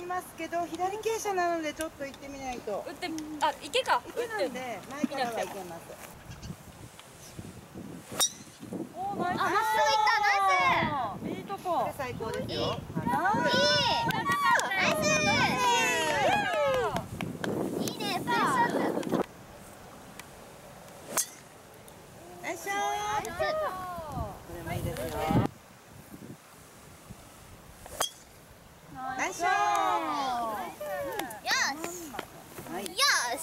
りますけど、左傾斜なのでちょっと行ってみないと。 打って、あ、池か。 池なんで前からはいけます。 お、ナイス。 あ、まっすぐ行った。ナイス。 いいとこ。 これ最高ですよ。 いい。ナイス。いいね、プレッシャー。 ナイスショー。これもいいですよ。ナイスショー。 よし。 はい。 よし。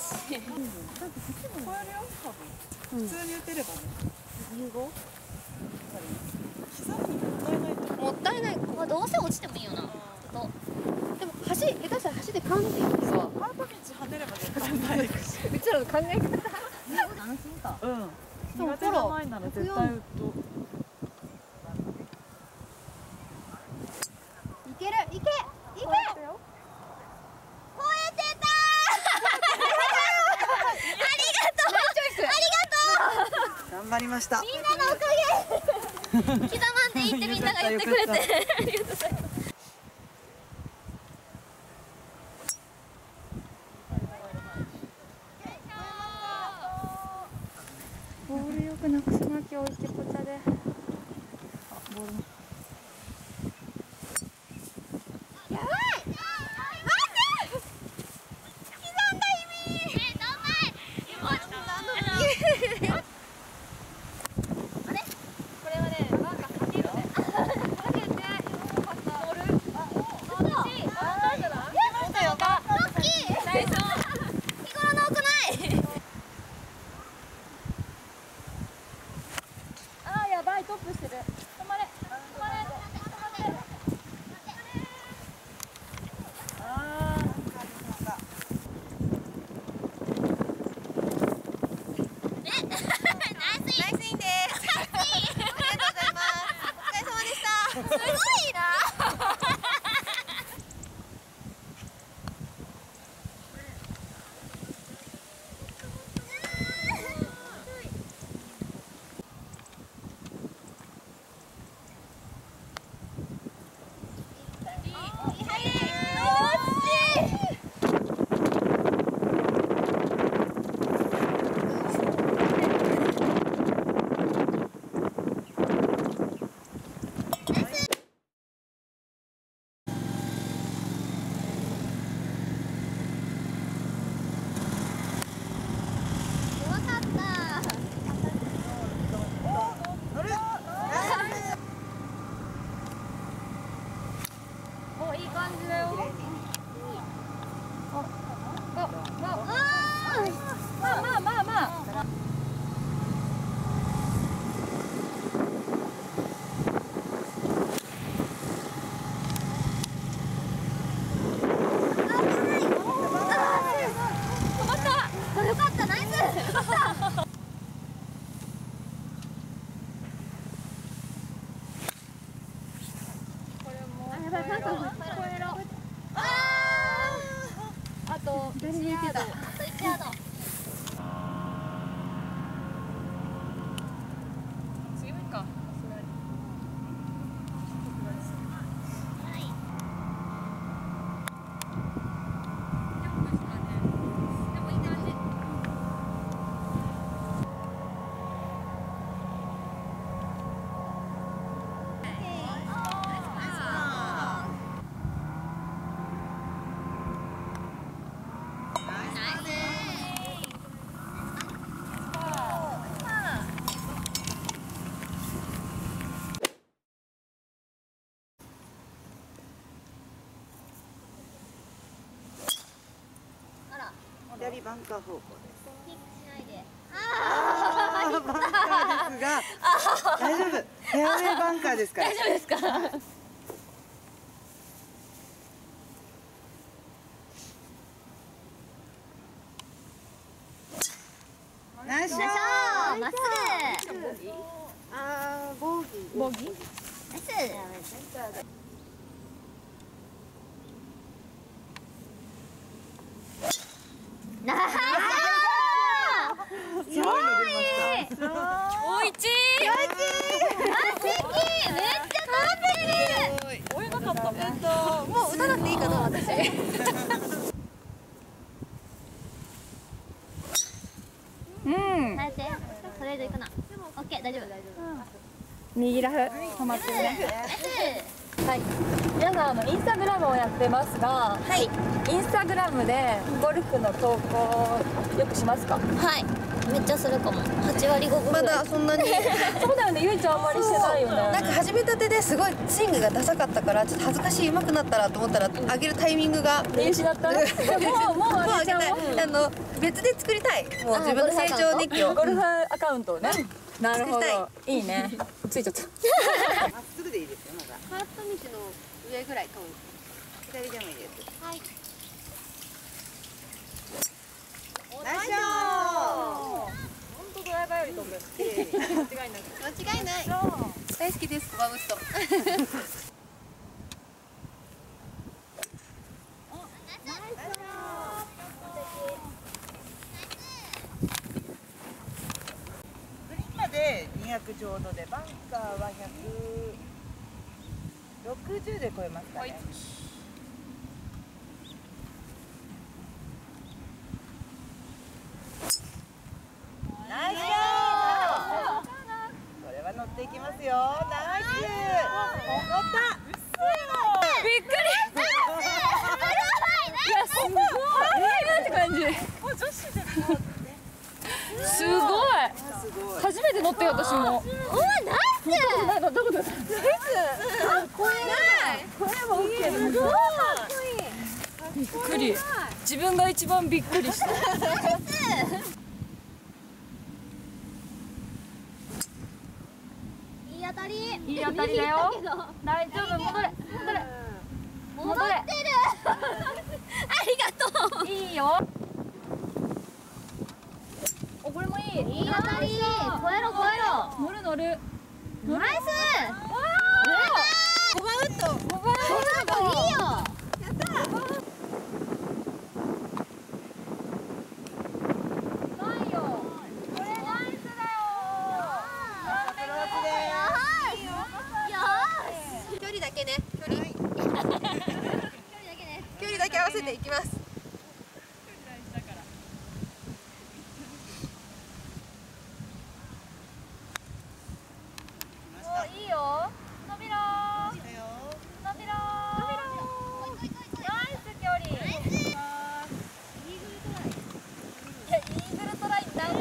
普通に打てればね。 融合。 刻むにもったいないと思う。 もったいない。まあ、どうせ落ちてもいいよな。でも、下手したら橋でカンっていくけど。 カート道跳ねれば絶対前行くし。 うちらの考え方。安心か。 うん。苦手じゃないなら絶対打っと。 いける、いけ、いけ。超えてたありがとう。ありがとう。 頑張りました。 みんなのおかげ。刻まんでいいってみんなが言ってくれて。ありがとうございます。 ボールよくなくさなきゃ置いてこちゃで。あ、ボールも。 やばい。待って。刻んだ意味。どんまい。あれ？これはね、なんかかけるね。かけて。ボール。あ、そうだ。あ、なんだろう。来ましたよ。ロッキー。最初。日頃の多くない。 あー、やばい、トップしてる。止まれ。止まれ。 ああ、なんかありました。 ナイスインです。ありがとうございます。お疲れ様でした。すごいな。怖かった。 乗る。 お、いい感じだよ。まあまあまあまあ。 よかった、ナイス。やばい、なんか超えろ。 あと、左に行けた。 あと1ヤード。 強いか。 左バンカー方向です。 キープしないで。 ああ、バンカーですが、大丈夫。フェアウェイバンカーですから。 大丈夫ですか。 ナイスショー。 まっすぐ。 ああ、ボギー。 ボギー。 ナイス。ナイス。 すごいの出ました。 おいちめっちゃ飛んでる。 追えなかったもん。 もう打たなくていいかな。 の私。 うん。 耐えて。それでいくな。オッケー、大丈夫。 右ラフ止まってるね。はい。皆さんインスタグラムをやってますが、はい。インスタグラムでゴルフの投稿よくしますか？ はい。めっちゃするかも。8割5分。 まだそんなにそうだよね。ゆいちゃんあんまりしてないよね。 なんか始めたてですごいスイングがダサかったからちょっと恥ずかしい上手くなったらと思ったら上げるタイミングが見失った。もうあげちゃおう。 別で作りたい。もう自分の成長日記を。 ゴルフアカウントをね。なるほど。いいね。ついちゃった。 まっすぐでいいですよまだ。 カート道の上ぐらい飛ぶ。 左でもいいです。 はい。 ナイスショット。 ドライバーより飛ぶ。間違いなく。 間違いない。 大好きですコバウッド。 グリーンまで200ちょうどでバンカーは160で超えますかね。ナイスショット。これは乗っていきますよ。ナイス。乗った。 びっくり。いやすごい。なんて感じ。すごい。初めて乗ってよ私も。 おお、ナイス。 どこだ。ナイス。これもオッケー。びっくり。自分が一番びっくりした。 いい当たり。 いい当たりだよ。大丈夫。戻れ。 戻ってる。ありがとう。 いいよ。お、これもいい。 いい当たり。超えろ。 乗る。 ナイス。 コバウッド。 いいよ。 距離だけね。距離だけ合わせていきます。 いいよ。伸びろ。ナイス距離。いや、イーグルトライ長い。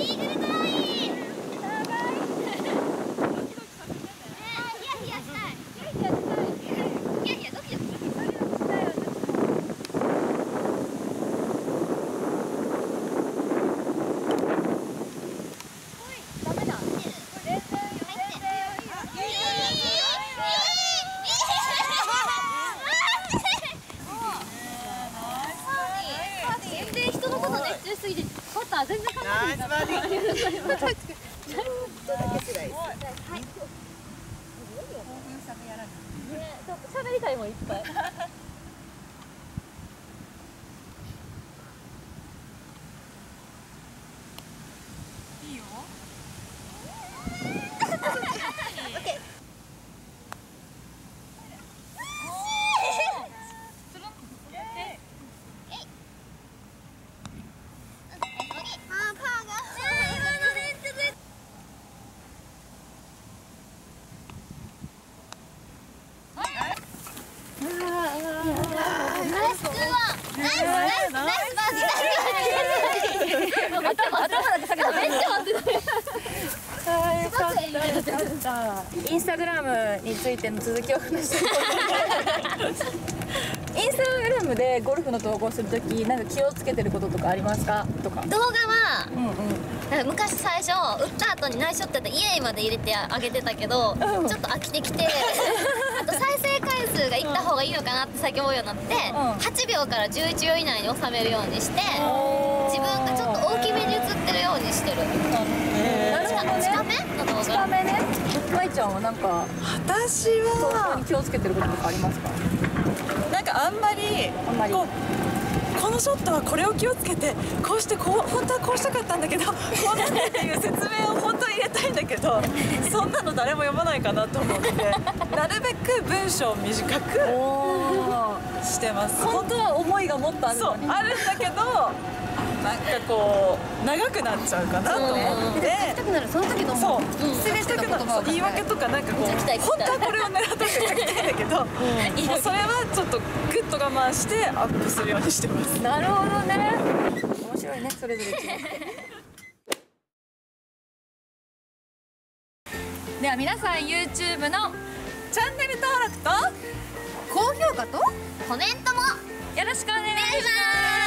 全然考えてなかった。 ナイスバーディー。ちょっとだけ辛いです。 ちょっと喋りたいもんいっぱい。いいよ。インスタグラムについての続きを話してインスタグラムでゴルフの投稿するときなんか気をつけてることとかありますかとか。 動画は、 うんうん、 昔最初打った後にナイスショットで家まで入れてあげてたけど、ちょっと飽きてきてあと再生回数がいった方がいいのかなって最近思うようになって、8秒から11秒以内に収めるようにして、自分がちょっと大きめに映ってるようにしてる。 なるほどね。 近めの動画。 近めね。まいちゃんはなんか私は気をつけてることとかありますか？ なんかあんまりこのショットはこれを気をつけてこうして本当はこうしたかったんだけどこうなってっていう説明を本当は入れたいんだけどそそんなの誰も読まないかなと思ってなるべく文章を短くしてます。 本当は思いがもっとあるそうのに。 あるんだけどなんかこう長くなっちゃうかなと思って書きたくなるその時のもう全ての言葉を言い訳とかなんかこうめっちゃ聞きたい本当はこれを狙って書きたいんだけどもうそれはちょっとグッと我慢してアップするようにしてます。 なるほどね。面白いね、それぞれ違う。では皆さん YouTube のチャンネル登録と高評価とコメントもよろしくお願いします。